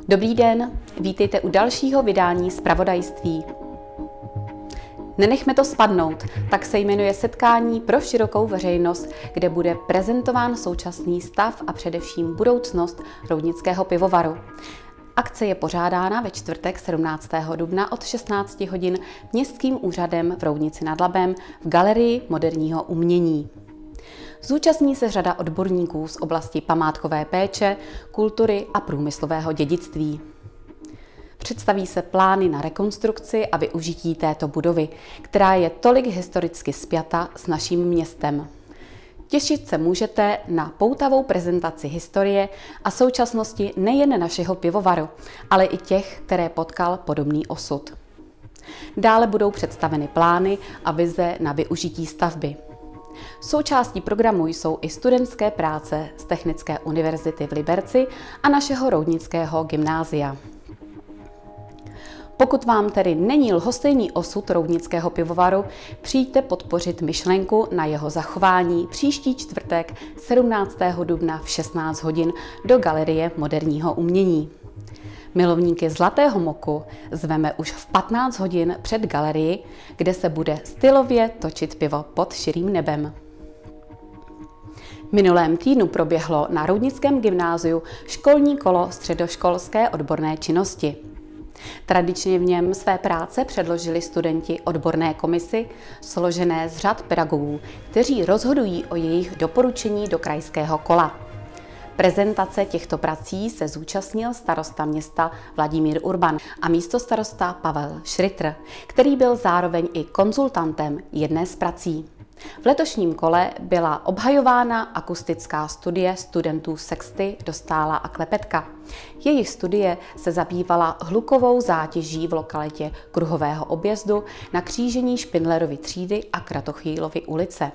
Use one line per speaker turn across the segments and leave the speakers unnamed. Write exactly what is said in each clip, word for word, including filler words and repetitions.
Dobrý den, vítejte u dalšího vydání zpravodajství. Nenechme to spadnout, tak se jmenuje setkání pro širokou veřejnost, kde bude prezentován současný stav a především budoucnost Roudnického pivovaru. Akce je pořádána ve čtvrtek sedmnáctého dubna od šestnácti hodin Městským úřadem v Roudnici nad Labem v Galerii moderního umění. Zúčastní se řada odborníků z oblasti památkové péče, kultury a průmyslového dědictví. Představí se plány na rekonstrukci a využití této budovy, která je tolik historicky spjata s naším městem. Těšit se můžete na poutavou prezentaci historie a současnosti nejen našeho pivovaru, ale i těch, které potkal podobný osud. Dále budou představeny plány a vize na využití stavby. Součástí programu jsou i studentské práce z Technické univerzity v Liberci a našeho roudnického gymnázia. Pokud vám tedy není lhostejný osud Roudnického pivovaru, přijďte podpořit myšlenku na jeho zachování příští čtvrtek sedmnáctého dubna v šestnáct hodin do Galerie moderního umění. Milovníky zlatého moku zveme už v patnáct hodin před galerii, kde se bude stylově točit pivo pod širým nebem. V minulém týdnu proběhlo na Roudnickém gymnáziu školní kolo středoškolské odborné činnosti. Tradičně v něm své práce předložili studenti odborné komisi, složené z řad pedagogů, kteří rozhodují o jejich doporučení do krajského kola. Prezentace těchto prací se zúčastnil starosta města Vladimír Urban a místostarosta Pavel Šritr, který byl zároveň i konzultantem jedné z prací. V letošním kole byla obhajována akustická studie studentů Sexty Dostála a Klepetka. Jejich studie se zabývala hlukovou zátěží v lokalitě Kruhového objezdu na křížení Špindlerovy třídy a Kratochvílovy ulice.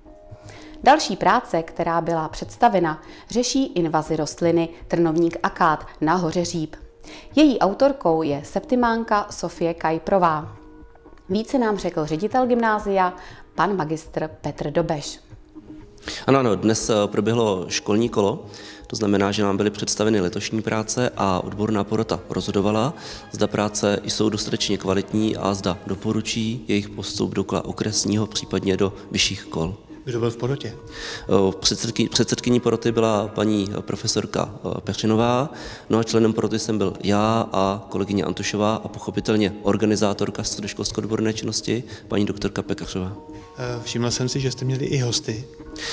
Další práce, která byla představena, řeší invazi rostliny trnovník akát na hoře Říp. Její autorkou je septimánka Sofie Kajprová. Více nám řekl ředitel gymnázia, pan magistr Petr Dobeš.
Ano, ano, dnes proběhlo školní kolo, to znamená, že nám byly představeny letošní práce a odborná porota rozhodovala, zda práce jsou dostatečně kvalitní a zda doporučí jejich postup do kola okresního, případně do vyšších kol.
Kdo byl v porotě?
Předsedky, předsedkyní poroty byla paní profesorka Peřinová, no a členem poroty jsem byl já a kolegyně Antušová a pochopitelně organizátorka středoškolské odborné činnosti, paní doktorka Pekařová.
Všiml jsem si, že jste měli i hosty.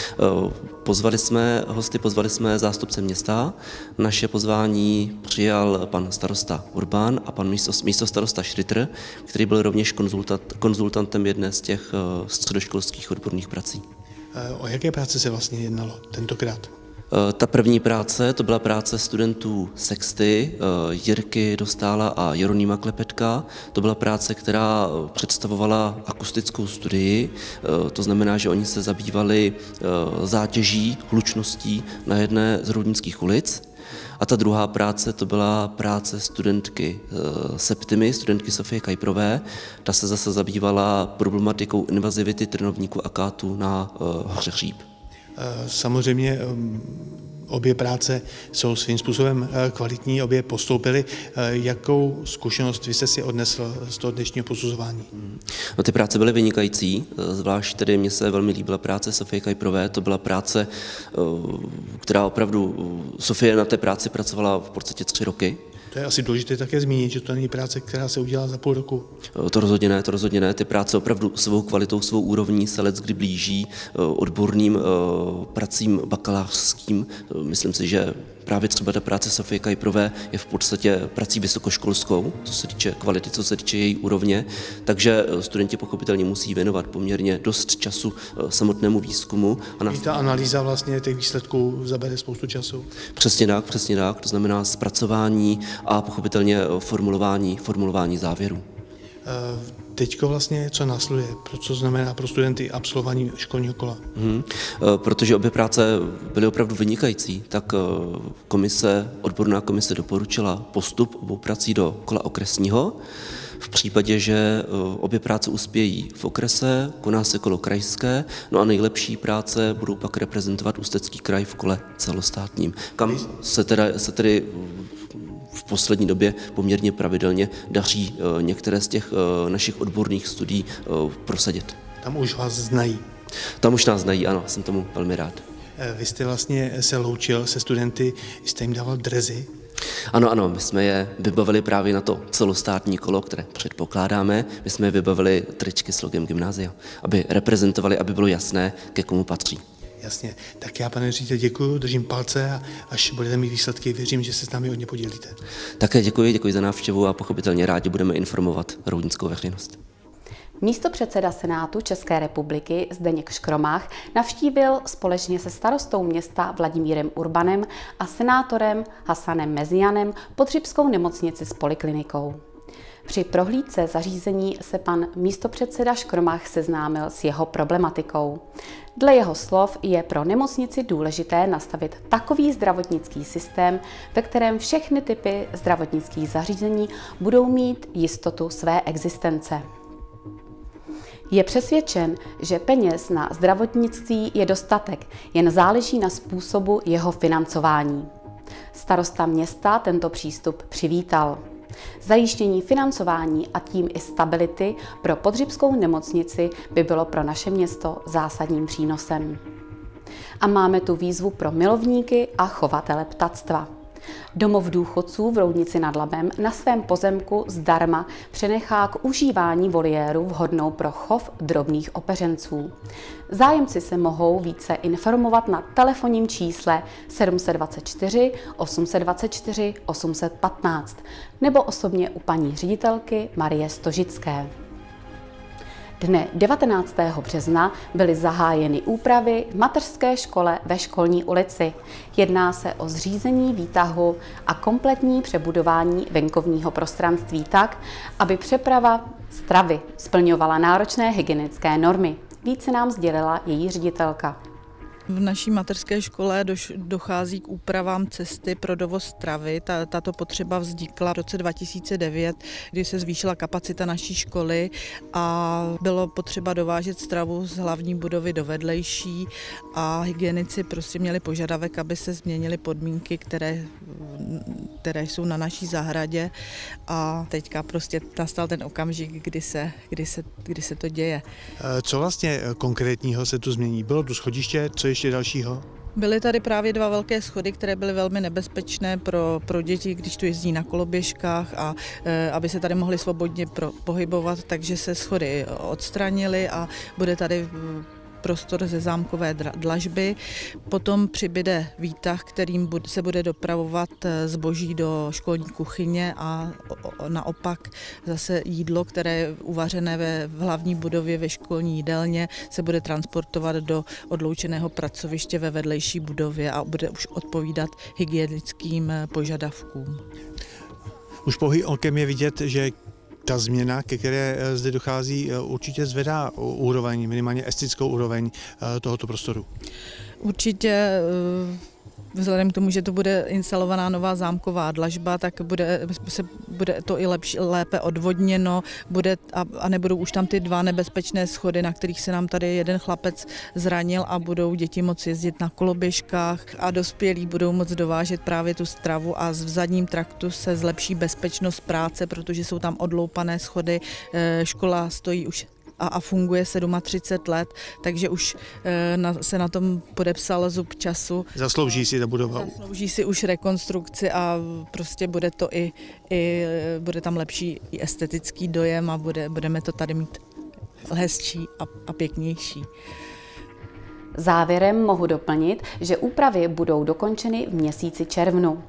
Pozvali jsme hosty, pozvali jsme zástupce města. Naše pozvání přijal pan starosta Urban a pan místo, místo starosta Šritr, který byl rovněž konzultant, konzultantem jedné z těch středoškolských odborných prací.
O jaké práce se vlastně jednalo tentokrát?
Ta první práce, to byla práce studentů Sexty, Jirky Dostála a Jeronýma Klepetka. To byla práce, která představovala akustickou studii, to znamená, že oni se zabývali zátěží, hlučností na jedné z roudnických ulic. A ta druhá práce, to byla práce studentky Septimy, studentky Sofie Kajprové. Ta se zase zabývala problematikou invazivity trnovníku akátu na hoře Říp.
Samozřejmě obě práce jsou svým způsobem kvalitní, obě postoupily. Jakou zkušenost vy jste si odnesl z toho dnešního posuzování?
No, ty práce byly vynikající, zvlášť tedy mně se velmi líbila práce Sofie Kajprové. To byla práce, která opravdu, Sofie na té práci pracovala v podstatě tři roky.
To je asi důležité také zmínit, že to není práce, která se udělá za půl roku.
To rozhodně ne, to rozhodně ne. Ty práce opravdu svou kvalitou, svou úrovní se leckdy blíží odborným pracím bakalářským. Myslím si, že právě třeba ta práce Sofie Kajprové je v podstatě prací vysokoškolskou, co se týče kvality, co se týče její úrovně, takže studenti pochopitelně musí věnovat poměrně dost času samotnému výzkumu.
A na... ta analýza vlastně těch výsledků zabere spoustu času.
Přesně tak, přesně tak, to znamená zpracování a pochopitelně formulování, formulování závěrů.
Teďko vlastně co následuje, co znamená pro studenty absolvování školního kola?
Hmm. Protože obě práce byly opravdu vynikající, tak komise, odborná komise doporučila postup obou prací do kola okresního. V případě, že obě práce uspějí v okrese, koná se kolo krajské, no a nejlepší práce budou pak reprezentovat Ústecký kraj v kole celostátním, kam se, teda, se tedy v poslední době poměrně pravidelně daří některé z těch našich odborných studií prosadit.
Tam už vás znají.
Tam už nás znají, ano, jsem tomu velmi rád.
Vy jste vlastně se loučil se studenty, jste jim dával dresy.
Ano, ano, my jsme je vybavili právě na to celostátní kolo, které předpokládáme. My jsme je vybavili tričky s logem gymnázia, aby reprezentovali, aby bylo jasné, ke komu patří.
Jasně. Tak já, pane ředitel, děkuji, držím palce a až budete mít výsledky, věřím, že se s námi hodně podílíte.
Také děkuji, děkuji za návštěvu a pochopitelně rádi budeme informovat roudnickou veřejnost.
Místopředseda Senátu České republiky Zdeněk Škromach navštívil společně se starostou města Vladimírem Urbanem a senátorem Hasanem Mezianem Podřibskou nemocnici s poliklinikou. Při prohlídce zařízení se pan místopředseda Škromach seznámil s jeho problematikou. Dle jeho slov je pro nemocnici důležité nastavit takový zdravotnický systém, ve kterém všechny typy zdravotnických zařízení budou mít jistotu své existence. Je přesvědčen, že peněz na zdravotnictví je dostatek, jen záleží na způsobu jeho financování. Starosta města tento přístup přivítal. Zajištění financování a tím i stability pro Podřibskou nemocnici by bylo pro naše město zásadním přínosem. A máme tu výzvu pro milovníky a chovatele ptactva. Domov důchodců v Roudnici nad Labem na svém pozemku zdarma přenechá k užívání voliéru vhodnou pro chov drobných opeřenců. Zájemci se mohou více informovat na telefonním čísle sedm set dvacet čtyři osm set dvacet čtyři osm set patnáct nebo osobně u paní ředitelky Marie Stožické. Dne devatenáctého března byly zahájeny úpravy v mateřské škole ve Školní ulici. Jedná se o zřízení výtahu a kompletní přebudování venkovního prostranství tak, aby přeprava stravy splňovala náročné hygienické normy. Více nám sdělila její ředitelka.
V naší mateřské škole dochází k úpravám cesty pro dovoz stravy. Tato potřeba vznikla v roce dva tisíce devět, kdy se zvýšila kapacita naší školy a bylo potřeba dovážet stravu z hlavní budovy do vedlejší a hygienici prostě měli požadavek, aby se změnily podmínky, které, které jsou na naší zahradě a teďka prostě nastal ten okamžik, kdy se, kdy se, kdy se to děje.
Co vlastně konkrétního se tu změní? Bylo tu schodiště, co ještě dalšího?
Byly tady právě dva velké schody, které byly velmi nebezpečné pro, pro děti, když tu jezdí na koloběžkách a e, aby se tady mohli svobodně pro, pohybovat, takže se schody odstranily a bude tady prostor ze zámkové dlažby. Potom přibyde výtah, kterým se bude dopravovat zboží do školní kuchyně a naopak zase jídlo, které je uvařené ve v hlavní budově ve školní jídelně, se bude transportovat do odloučeného pracoviště ve vedlejší budově a bude už odpovídat hygienickým požadavkům.
Už pouhým okem je vidět, že ta změna, ke které zde dochází, určitě zvedá úroveň, minimálně estickou úroveň tohoto prostoru.
Určitě vzhledem k tomu, že to bude instalovaná nová zámková dlažba, tak bude, se, bude to i lepší, lépe odvodněno bude, a, a nebudou už tam ty dva nebezpečné schody, na kterých se nám tady jeden chlapec zranil a budou děti moci jezdit na koloběžkách a dospělí budou moct dovážet právě tu stravu a v zadním traktu se zlepší bezpečnost práce, protože jsou tam odloupané schody, škola stojí už a funguje třicet sedm let, takže už na, se na tom podepsal zub času.
Zaslouží si ta budova.
Zaslouží si už rekonstrukci a prostě bude to i, i bude tam lepší i estetický dojem a bude, budeme to tady mít hezčí a, a pěknější.
Závěrem mohu doplnit, že úpravy budou dokončeny v měsíci červnu.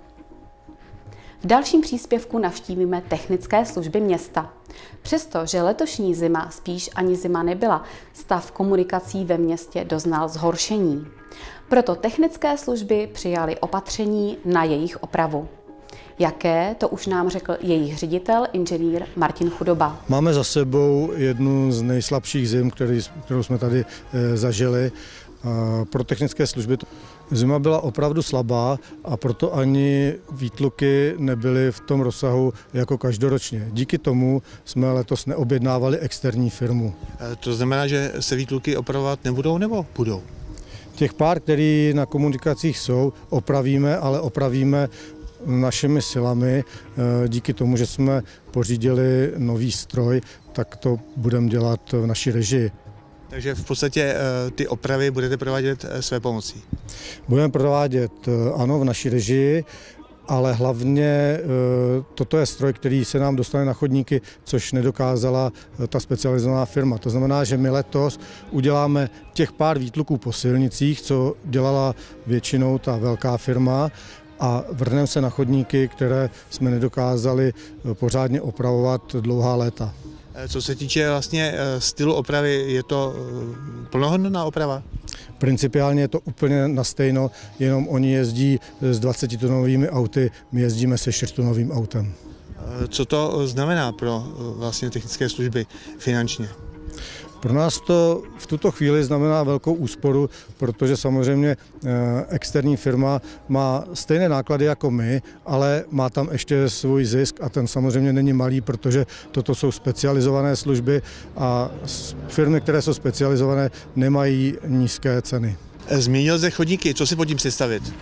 V dalším příspěvku navštívíme technické služby města. Přesto, že letošní zima spíš ani zima nebyla, stav komunikací ve městě doznal zhoršení. Proto technické služby přijaly opatření na jejich opravu. Jaké, to už nám řekl jejich ředitel, inženýr Martin Chudoba.
Máme za sebou jednu z nejslabších zim, který, kterou jsme tady e, zažili. E, pro technické služby zima byla opravdu slabá a proto ani výtluky nebyly v tom rozsahu jako každoročně. Díky tomu jsme letos neobjednávali externí firmu.
E, to znamená, že se výtluky opravovat nebudou nebo budou?
Těch pár, který na komunikacích jsou, opravíme, ale opravíme našimi silami, díky tomu, že jsme pořídili nový stroj, tak to budeme dělat v naší režii.
Takže v podstatě ty opravy budete provádět své pomocí?
Budeme provádět, ano, v naší režii, ale hlavně toto je stroj, který se nám dostane na chodníky, což nedokázala ta specializovaná firma. To znamená, že my letos uděláme těch pár výtluků po silnicích, co dělala většinou ta velká firma, a vrhneme se na chodníky, které jsme nedokázali pořádně opravovat dlouhá léta.
Co se týče vlastně stylu opravy, je to plnohodnotná oprava?
Principiálně je to úplně na stejno, jenom oni jezdí s dvacetitonovými auty, my jezdíme se čtyřtonovým autem.
Co to znamená pro vlastně technické služby finančně?
Pro nás to v tuto chvíli znamená velkou úsporu, protože samozřejmě externí firma má stejné náklady jako my, ale má tam ještě svůj zisk a ten samozřejmě není malý, protože toto jsou specializované služby a firmy, které jsou specializované, nemají nízké ceny.
Zmínil jste chodníky, co si pod tím představit?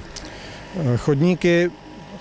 Chodníky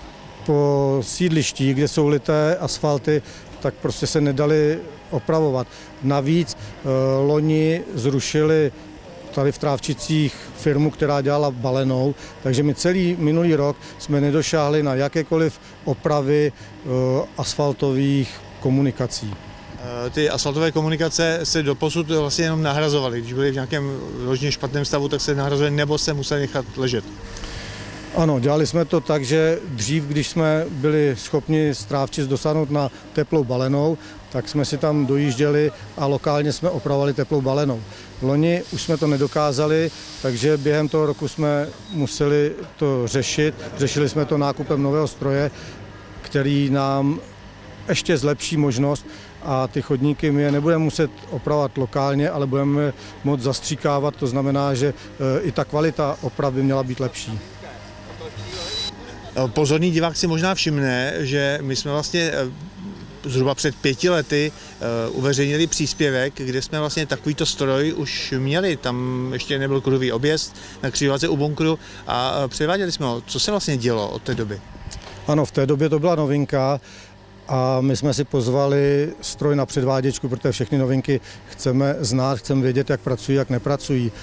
po sídlišti, kde jsou lité asfalty, tak prostě se nedali opravovat. Navíc loni zrušili tady v Trávčicích firmu, která dělala balenou, takže my celý minulý rok jsme nedošáhli na jakékoliv opravy asfaltových komunikací.
Ty asfaltové komunikace se doposud vlastně jenom nahrazovaly. Když byly v nějakém ložně špatném stavu, tak se nahrazovaly nebo se museli nechat ležet.
Ano, dělali jsme to tak, že dřív, když jsme byli schopni z Trávčic dosáhnout na teplou balenou, tak jsme si tam dojížděli a lokálně jsme opravovali teplou balenou. Loni už jsme to nedokázali, takže během toho roku jsme museli to řešit. Řešili jsme to nákupem nového stroje, který nám ještě zlepší možnost a ty chodníky my je nebudeme muset opravovat lokálně, ale budeme moct zastříkávat, to znamená, že i ta kvalita opravy měla být lepší.
Pozorný divák si možná všimne, že my jsme vlastně zhruba před pěti lety uveřejnili příspěvek, kde jsme vlastně takovýto stroj už měli. Tam ještě nebyl kruhový objezd na křižovatce u bunkru a předváděli jsme ho. Co se vlastně dělo od té doby?
Ano, v té době to byla novinka a my jsme si pozvali stroj na předváděčku, protože všechny novinky chceme znát, chceme vědět, jak pracují, jak nepracují.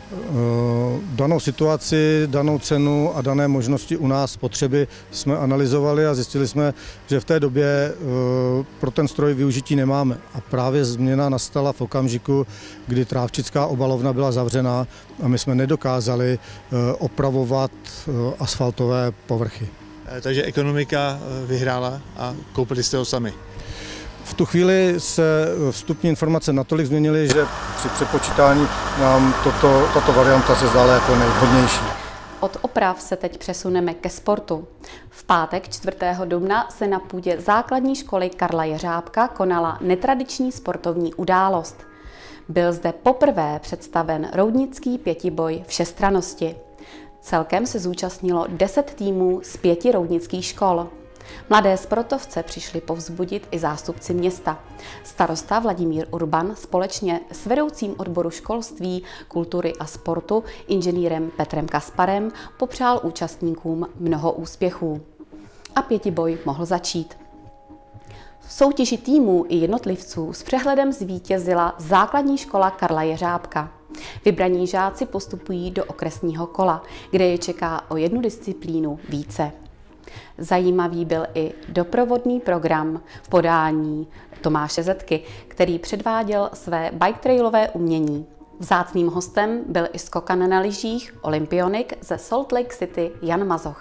Danou situaci, danou cenu a dané možnosti u nás spotřeby jsme analyzovali a zjistili jsme, že v té době pro ten stroj využití nemáme. A právě změna nastala v okamžiku, kdy Trávčická obalovna byla zavřená a my jsme nedokázali opravovat asfaltové povrchy.
Takže ekonomika vyhrála a koupili jste ho sami.
V tu chvíli se vstupní informace natolik změnily, že při přepočítání nám toto, tato varianta se zdála jako nejvhodnější.
Od oprav se teď přesuneme ke sportu. V pátek čtvrtého dubna se na půdě základní školy Karla Jeřábka konala netradiční sportovní událost. Byl zde poprvé představen roudnický pětiboj všestrannosti. Celkem se zúčastnilo deset týmů z pěti roudnických škol. Mladé sportovce přišli povzbudit i zástupci města. Starosta Vladimír Urban společně s vedoucím odboru školství, kultury a sportu inženýrem Petrem Kasparem popřál účastníkům mnoho úspěchů. A pětiboj mohl začít. V soutěži týmů i jednotlivců s přehledem zvítězila základní škola Karla Jeřábka. Vybraní žáci postupují do okresního kola, kde je čeká o jednu disciplínu více. Zajímavý byl i doprovodný program v podání Tomáše Zetky, který předváděl své bike trailové umění. Vzácným hostem byl i skokan na lyžích olympionik ze Salt Lake City Jan Mazoch.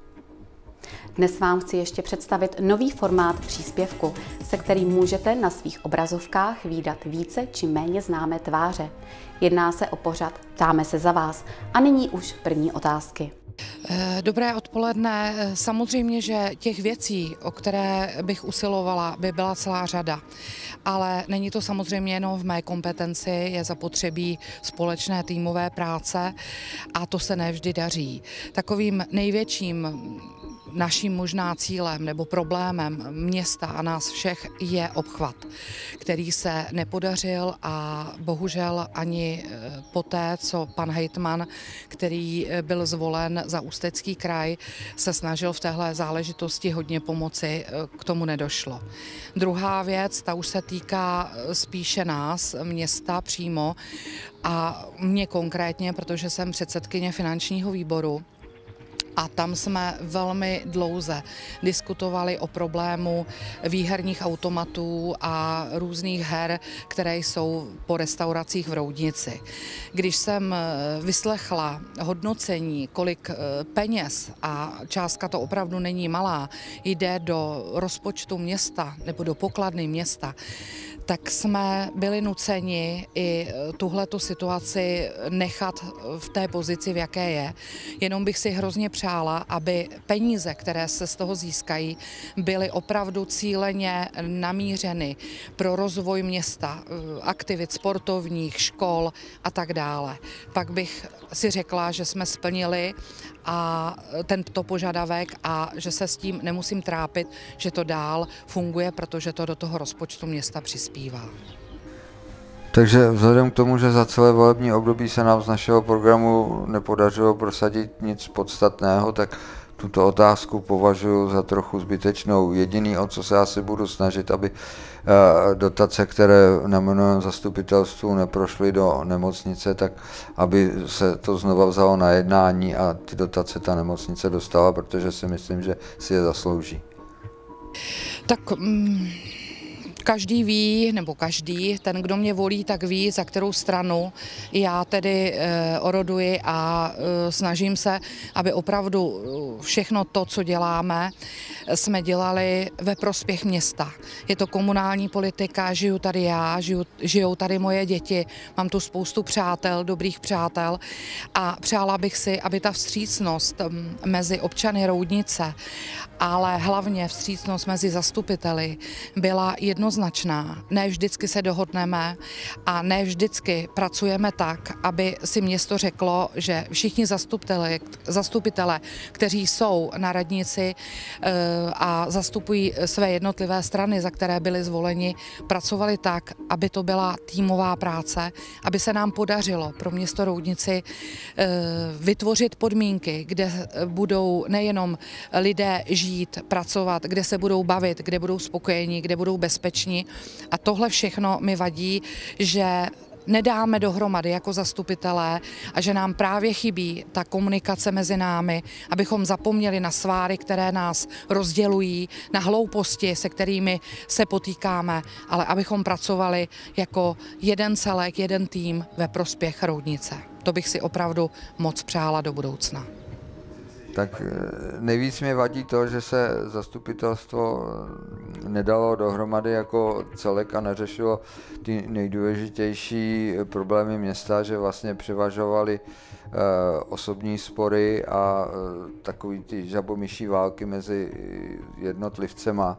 Dnes vám chci ještě představit nový formát příspěvku, se kterým můžete na svých obrazovkách vídat více či méně známé tváře. Jedná se o pořad Ptáme se za vás. A nyní už první otázky.
Dobré odpoledne. Samozřejmě, že těch věcí, o které bych usilovala, by byla celá řada. Ale není to samozřejmě jenom v mé kompetenci, je zapotřebí společné týmové práce a to se nevždy daří. Takovým největším naším možná cílem nebo problémem města a nás všech je obchvat, který se nepodařil a bohužel ani poté, co pan hejtman, který byl zvolen za Ústecký kraj, se snažil v téhle záležitosti hodně pomoci, k tomu nedošlo. Druhá věc, ta už se týká spíše nás, města přímo a mě konkrétně, protože jsem předsedkyně finančního výboru. A tam jsme velmi dlouze diskutovali o problému výherních automatů a různých her, které jsou po restauracích v Roudnici. Když jsem vyslechla hodnocení, kolik peněz, a částka to opravdu není malá, jde do rozpočtu města nebo do pokladny města, tak jsme byli nuceni i tuhletu situaci nechat v té pozici, v jaké je. Jenom bych si hrozně přála, aby peníze, které se z toho získají, byly opravdu cíleně namířeny pro rozvoj města, aktivit sportovních, škol a tak dále. Pak bych si řekla, že jsme splnili a tento požadavek a že se s tím nemusím trápit, že to dál funguje, protože to do toho rozpočtu města přispívá.
Takže vzhledem k tomu, že za celé volební období se nám z našeho programu nepodařilo prosadit nic podstatného, tak tuto otázku považuji za trochu zbytečnou. Jediný, o co se asi budu snažit, aby dotace, které na minulém zastupitelstvu neprošly do nemocnice, tak aby se to znova vzalo na jednání a ty dotace ta nemocnice dostala, protože si myslím, že si je zaslouží.
Tak... Mm... Každý ví, nebo každý, ten, kdo mě volí, tak ví, za kterou stranu já tedy e, oroduji a e, snažím se, aby opravdu všechno to, co děláme, jsme dělali ve prospěch města. Je to komunální politika, žiju tady já, žiju, žijou tady moje děti, mám tu spoustu přátel, dobrých přátel a přála bych si, aby ta vstřícnost mezi občany Roudnice, ale hlavně vstřícnost mezi zastupiteli byla jednoznačná. Ne vždycky se dohodneme a ne vždycky pracujeme tak, aby si město řeklo, že všichni zastupitele, zastupitele kteří jsou na radnici a zastupují své jednotlivé strany, za které byli zvoleni, pracovali tak, aby to byla týmová práce, aby se nám podařilo pro město Roudnici vytvořit podmínky, kde budou nejenom lidé žít, pracovat, kde se budou bavit, kde budou spokojení, kde budou bezpeční. A tohle všechno mi vadí, že nedáme dohromady jako zastupitelé a že nám právě chybí ta komunikace mezi námi, abychom zapomněli na sváry, které nás rozdělují, na hlouposti, se kterými se potýkáme, ale abychom pracovali jako jeden celek, jeden tým ve prospěch Roudnice. To bych si opravdu moc přála do budoucna.
Tak nejvíc mě vadí to, že se zastupitelstvo nedalo dohromady jako celek a neřešilo ty nejdůležitější problémy města, že vlastně převažovaly osobní spory a takový ty žabomyší války mezi jednotlivcema.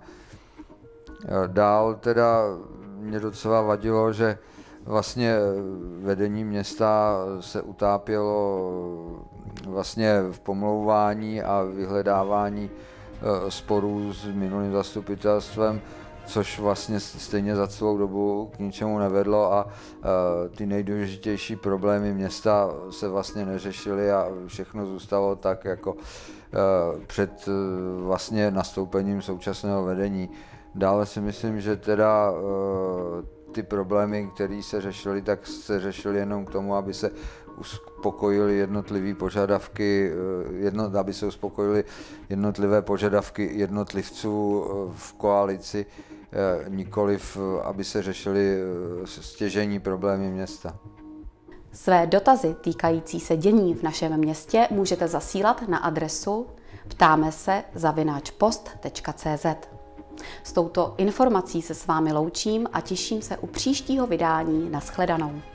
Dál teda mě docela vadilo, že vlastně vedení města se utápělo vlastně v pomlouvání a vyhledávání sporů s minulým zastupitelstvem, což vlastně stejně za celou dobu k ničemu nevedlo a ty nejdůležitější problémy města se vlastně neřešily a všechno zůstalo tak jako před vlastně nastoupením současného vedení. Dále si myslím, že teda ty problémy, které se řešily, tak se řešily jenom k tomu, aby se uspokojily jednotlivé požadavky, jedno, aby se uspokojily jednotlivé požadavky jednotlivců v koalici, nikoliv aby se řešily stěžejní problémy města.
Své dotazy týkající se dění v našem městě můžete zasílat na adresu ptáme se zavináč post tečka cé zet. S touto informací se s vámi loučím a těším se u příštího vydání. Nashledanou.